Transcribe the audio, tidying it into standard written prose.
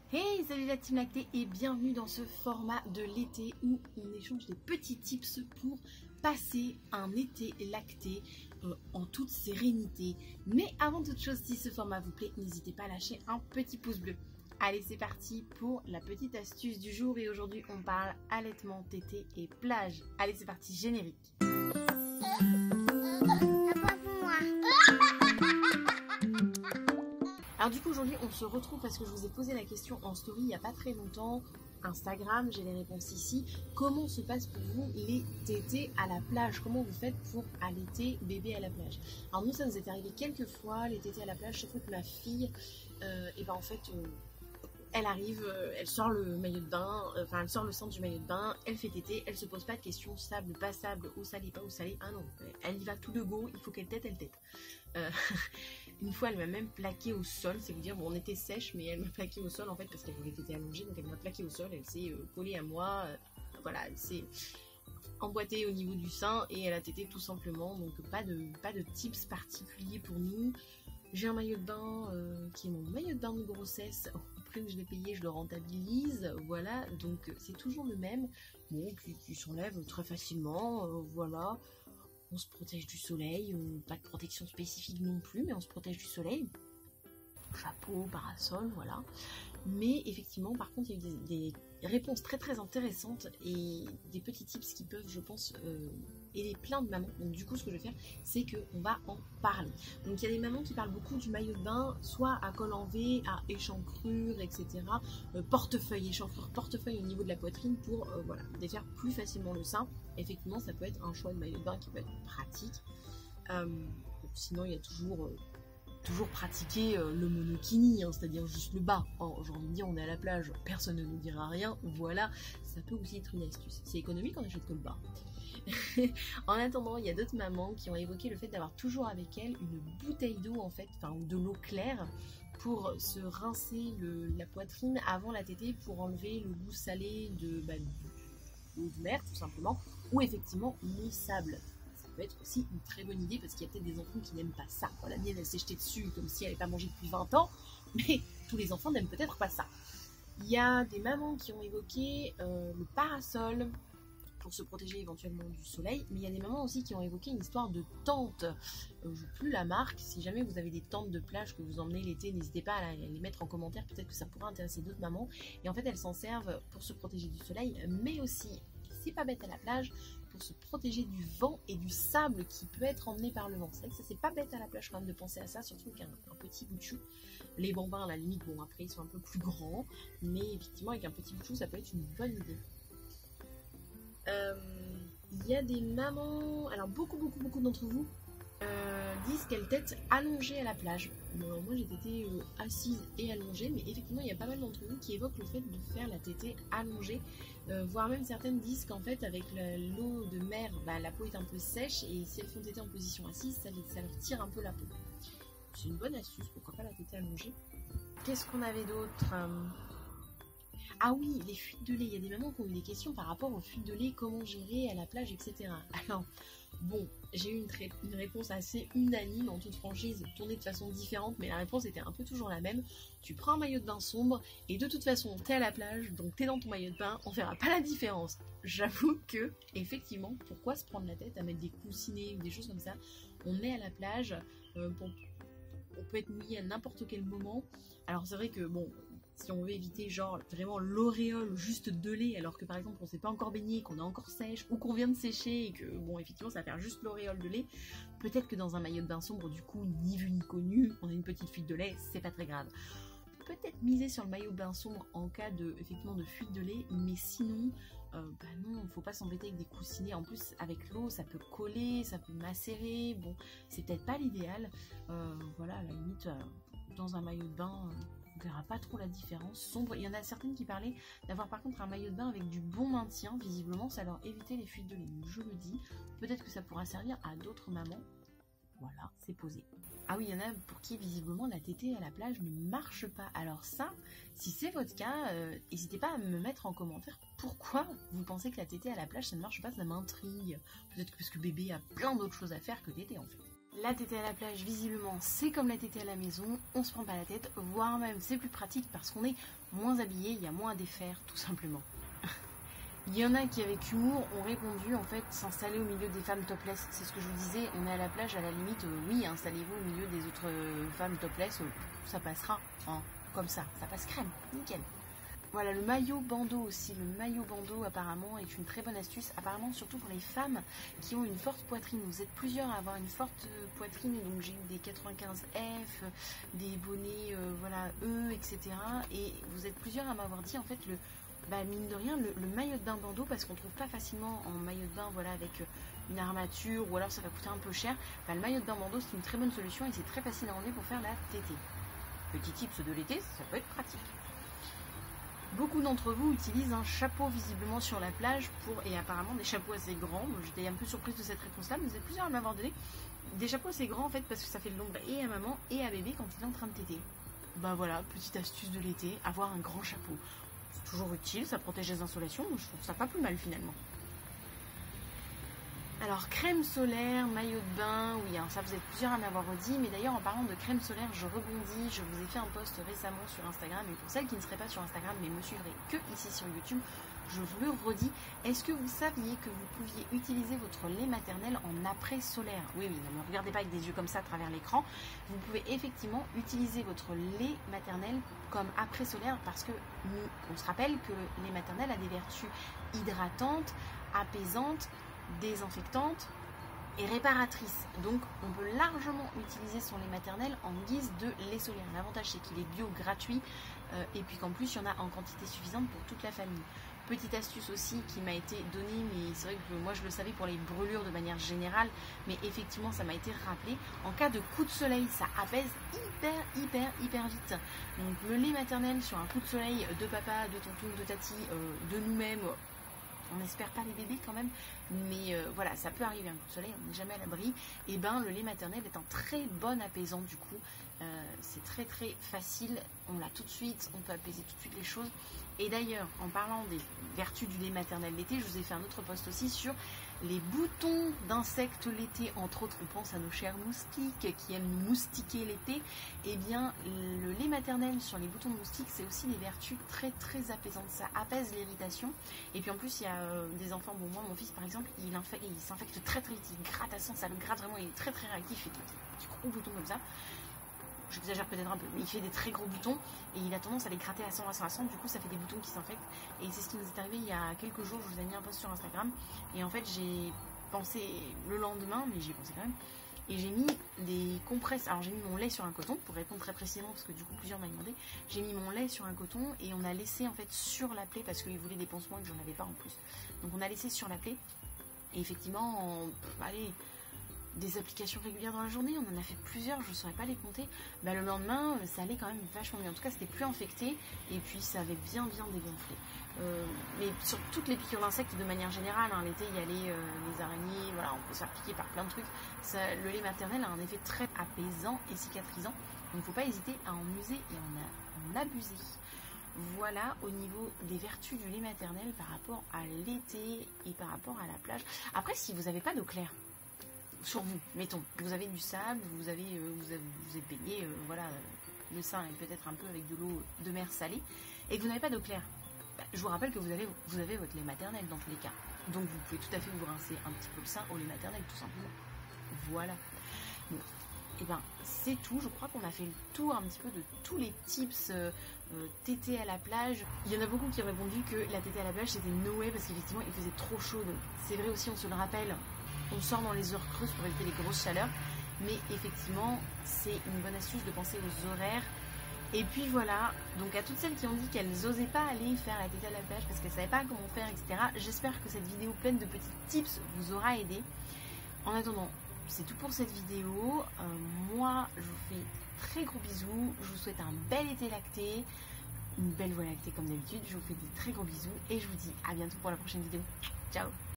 Hey, salut la team lactée et bienvenue dans ce format de l'été où on échange des petits tips pour passer un été lacté en toute sérénité. Mais avant toute chose, si ce format vous plaît, n'hésitez pas à lâcher un petit pouce bleu. Allez, c'est parti pour la petite astuce du jour et aujourd'hui on parle allaitement, tété et plage. Allez, c'est parti, générique. Alors du coup aujourd'hui on se retrouve parce que je vous ai posé la question en story il n'y a pas très longtemps, Instagram, j'ai les réponses ici. Comment se passe pour vous les tétés à la plage? Comment vous faites pour allaiter bébé à la plage? Alors nous ça nous est arrivé quelques fois, les tétés à la plage, sauf que ma fille, elle arrive, elle sort le maillot de bain, elle sort le centre du maillot de bain, elle fait tété, elle se pose pas de questions, sable, pas sable, eau salée, pas eau salée, ah non, elle y va tout de go, il faut qu'elle tète, elle tète. Une fois, elle m'a même plaqué au sol, c'est vous dire, bon, on était sèche, mais elle m'a plaqué au sol en fait parce qu'elle voulait téter allongée, donc elle m'a plaqué au sol, elle s'est collée à moi, voilà, elle s'est emboîtée au niveau du sein et elle a tété tout simplement, donc pas de tips particuliers pour nous. J'ai un maillot de bain qui est mon maillot de bain de grossesse. Au prix où je l'ai payé, je le rentabilise. Voilà, donc c'est toujours le même. Bon, qui s'enlève très facilement. Voilà, on se protège du soleil. Pas de protection spécifique non plus, mais on se protège du soleil. Chapeau, parasol, voilà. Mais effectivement, par contre, il y a eu des réponses très très intéressantes et des petits tips qui peuvent, je pense, aider plein de mamans. Donc du coup, ce que je vais faire, c'est qu'on va en parler. Donc il y a des mamans qui parlent beaucoup du maillot de bain, soit à col en V, à échancrure, etc. Portefeuille, échancrure, portefeuille au niveau de la poitrine pour voilà, défaire plus facilement le sein. Effectivement, ça peut être un choix de maillot de bain qui peut être pratique. Sinon, il y a toujours pratiquer le monokini, hein, c'est-à-dire juste le bas. J'ai envie de dire, on est à la plage, personne ne nous dira rien, voilà, ça peut aussi être une astuce. C'est économique, on achète que le bas. En attendant, il y a d'autres mamans qui ont évoqué le fait d'avoir toujours avec elles une bouteille d'eau en fait, ou de l'eau claire pour se rincer la poitrine avant la tétée pour enlever le goût salé de l'eau de mer tout simplement, ou effectivement le sable. Peut être aussi une très bonne idée parce qu'il y a peut-être des enfants qui n'aiment pas ça. La mienne elle s'est jetée dessus comme si elle n'avait pas mangé depuis 20 ans, mais tous les enfants n'aiment peut-être pas ça. Il y a des mamans qui ont évoqué le parasol pour se protéger éventuellement du soleil, mais il y a des mamans aussi qui ont évoqué une histoire de tente. Je ne sais plus la marque, si jamais vous avez des tentes de plage que vous emmenez l'été, n'hésitez pas à les mettre en commentaire, peut-être que ça pourrait intéresser d'autres mamans. Et en fait elles s'en servent pour se protéger du soleil, mais aussi, c'est pas bête à la plage, pour se protéger du vent et du sable qui peut être emmené par le vent. C'est vrai que ça c'est pas bête à la plage quand même de penser à ça, surtout qu'un petit bout de chou. Les bambins à la limite, bon après ils sont un peu plus grands, mais effectivement avec un petit bout de chou ça peut être une bonne idée. Il y a des mamans, alors beaucoup d'entre vous disent qu'elles tètent allongées à la plage. Bon, moi j'ai tété assise et allongée, mais effectivement il y a pas mal d'entre vous qui évoquent le fait de faire la tétée allongée, voire même certaines disent qu'en fait avec l'eau de mer, la peau est un peu sèche et si elles font tétée en position assise, ça leur tire un peu la peau. C'est une bonne astuce, pourquoi pas la tétée allongée. Qu'est-ce qu'on avait d'autre? Ah oui, les fuites de lait, il y a des mamans qui ont eu des questions par rapport aux fuites de lait, comment gérer à la plage, etc. Alors, bon, j'ai eu une réponse assez unanime, en toute franchise, tournée de façon différente, mais la réponse était un peu toujours la même. Tu prends un maillot de bain sombre, et de toute façon, t'es à la plage, donc t'es dans ton maillot de bain, on verra pas la différence. J'avoue que, effectivement, pourquoi se prendre la tête à mettre des coussinets ou des choses comme ça? On est à la plage, on peut être mouillé à n'importe quel moment. Alors c'est vrai que, bon, si on veut éviter genre vraiment l'auréole juste de lait alors que par exemple on s'est pas encore baigné, qu'on est encore sèche ou qu'on vient de sécher et que bon effectivement ça va faire juste l'auréole de lait, peut-être que dans un maillot de bain sombre du coup ni vu ni connu, on a une petite fuite de lait, c'est pas très grave. Peut-être miser sur le maillot de bain sombre en cas de fuite de lait, mais sinon non, faut pas s'embêter avec des coussinets. En plus avec l'eau ça peut coller, ça peut macérer, bon c'est peut-être pas l'idéal. Voilà, à la limite dans un maillot de bain on verra pas trop la différence. Sombre, il y en a certaines qui parlaient d'avoir par contre un maillot de bain avec du bon maintien, visiblement ça leur évitait les fuites de lait. Je le dis, peut-être que ça pourra servir à d'autres mamans. Voilà, c'est posé. Ah oui, il y en a pour qui visiblement la tétée à la plage ne marche pas. Alors ça, si c'est votre cas, n'hésitez pas à me mettre en commentaire pourquoi vous pensez que la tétée à la plage ça ne marche pas, ça m'intrigue. Peut-être que parce que bébé a plein d'autres choses à faire que tétée en fait. La tétée à la plage, visiblement, c'est comme la tétée à la maison, on se prend pas la tête, voire même c'est plus pratique parce qu'on est moins habillé, il y a moins à défaire, tout simplement. Il y en a qui, avec humour, ont répondu, en fait, s'installer au milieu des femmes topless. C'est ce que je vous disais, on est à la plage, à la limite, oui, installez-vous au milieu des autres femmes topless, ça passera, hein, comme ça passe crème, nickel. Voilà, le maillot bandeau aussi. Le maillot bandeau, apparemment, est une très bonne astuce. Apparemment, surtout pour les femmes qui ont une forte poitrine. Vous êtes plusieurs à avoir une forte poitrine. Donc, j'ai eu des 95F, des bonnets, voilà, E, etc. Et vous êtes plusieurs à m'avoir dit, en fait, mine de rien, le maillot de bain bandeau, parce qu'on ne trouve pas facilement en maillot de bain, voilà, avec une armature, ou alors ça va coûter un peu cher. Le maillot de bain bandeau, c'est une très bonne solution et c'est très facile à enlever pour faire la tétée. Petit tips de l'été, ça peut être pratique. Beaucoup d'entre vous utilisent un chapeau visiblement sur la plage et apparemment des chapeaux assez grands. J'étais un peu surprise de cette réponse-là, mais vous êtes plusieurs à m'avoir donné des chapeaux assez grands en fait parce que ça fait de l'ombre et à maman et à bébé quand il est en train de téter. Ben voilà, petite astuce de l'été, avoir un grand chapeau. C'est toujours utile, ça protège les insolations, je trouve ça pas plus mal finalement. Alors, crème solaire, maillot de bain, oui, alors ça vous êtes plusieurs à m'avoir redit, mais d'ailleurs en parlant de crème solaire, je rebondis, je vous ai fait un post récemment sur Instagram, et pour celles qui ne seraient pas sur Instagram mais me suivraient que ici sur YouTube, je vous le redis, est-ce que vous saviez que vous pouviez utiliser votre lait maternel en après solaire? Oui, ne me regardez pas avec des yeux comme ça à travers l'écran, vous pouvez effectivement utiliser votre lait maternel comme après solaire parce que on se rappelle que le lait maternel a des vertus hydratantes, apaisantes, désinfectante et réparatrice. Donc on peut largement utiliser son lait maternel en guise de lait solaire. L'avantage c'est qu'il est bio, gratuit et puis qu'en plus il y en a en quantité suffisante pour toute la famille. Petite astuce aussi qui m'a été donnée, mais c'est vrai que moi je le savais pour les brûlures de manière générale, mais effectivement ça m'a été rappelé. En cas de coup de soleil, ça apaise hyper vite. Donc le lait maternel sur un coup de soleil de papa, de tonton, de tati, de nous-mêmes, on n'espère pas les bébés quand même, mais voilà, ça peut arriver un coup de soleil, on n'est jamais à l'abri. Et ben le lait maternel est un très bon apaisant du coup. C'est très facile, on l'a tout de suite, on peut apaiser tout de suite les choses. Et d'ailleurs, en parlant des vertus du lait maternel l'été, je vous ai fait un autre post aussi sur les boutons d'insectes l'été, entre autres, on pense à nos chers moustiques qui aiment nous moustiquer l'été. Et bien, le lait maternel sur les boutons de moustiques, c'est aussi des vertus très apaisantes. Ça apaise l'irritation. Et puis en plus, il y a des enfants, bon moi, mon fils par exemple, il s'infecte très vite, il gratte à sang, ça le gratte vraiment, il est très réactif, il fait des gros boutons comme ça. J'exagère peut-être un peu, mais il fait des très gros boutons et il a tendance à les gratter à 100, du coup ça fait des boutons qui s'infectent. Et c'est ce qui nous est arrivé il y a quelques jours, je vous ai mis un post sur Instagram et en fait j'ai pensé le lendemain, mais j'y ai pensé quand même, et j'ai mis des compresses. Alors j'ai mis mon lait sur un coton pour répondre très précisément parce que du coup plusieurs m'ont demandé. J'ai mis mon lait sur un coton et on a laissé en fait sur la plaie parce qu'ils voulaient des pansements et que j'en avais pas en plus. Donc on a laissé sur la plaie et effectivement, des applications régulières dans la journée, on en a fait plusieurs, je ne saurais pas les compter. Le lendemain, ça allait quand même vachement bien. En tout cas, c'était plus infecté et puis ça avait bien dégonflé. Mais sur toutes les piqûres d'insectes, de manière générale, l'été, il y a les araignées, voilà, on peut se faire piquer par plein de trucs. Le lait maternel a un effet très apaisant et cicatrisant. Donc, il ne faut pas hésiter à en user et en abuser. Voilà au niveau des vertus du lait maternel par rapport à l'été et par rapport à la plage. Après, si vous n'avez pas d'eau claire, sur vous, mettons, vous avez du sable, vous êtes baigné, voilà, le sein est peut-être un peu avec de l'eau de mer salée, et que vous n'avez pas d'eau claire, je vous rappelle que vous avez votre lait maternel dans tous les cas. Donc vous pouvez tout à fait vous rincer un petit peu le sein au lait maternel, tout simplement. Voilà. Bon, et c'est tout. Je crois qu'on a fait le tour un petit peu de tous les tips tétée à la plage. Il y en a beaucoup qui ont répondu que la tétée à la plage c'était no way parce qu'effectivement il faisait trop chaud. Donc c'est vrai aussi, on se le rappelle. On sort dans les heures creuses pour éviter les grosses chaleurs. Mais effectivement, c'est une bonne astuce de penser aux horaires. Et puis voilà, donc à toutes celles qui ont dit qu'elles n'osaient pas aller faire la tétée à la plage parce qu'elles ne savaient pas comment faire, etc. J'espère que cette vidéo pleine de petits tips vous aura aidé. En attendant, c'est tout pour cette vidéo. Moi, je vous fais très gros bisous. Je vous souhaite un bel été lacté. Une belle voie lactée comme d'habitude. Je vous fais des très gros bisous. Et je vous dis à bientôt pour la prochaine vidéo. Ciao!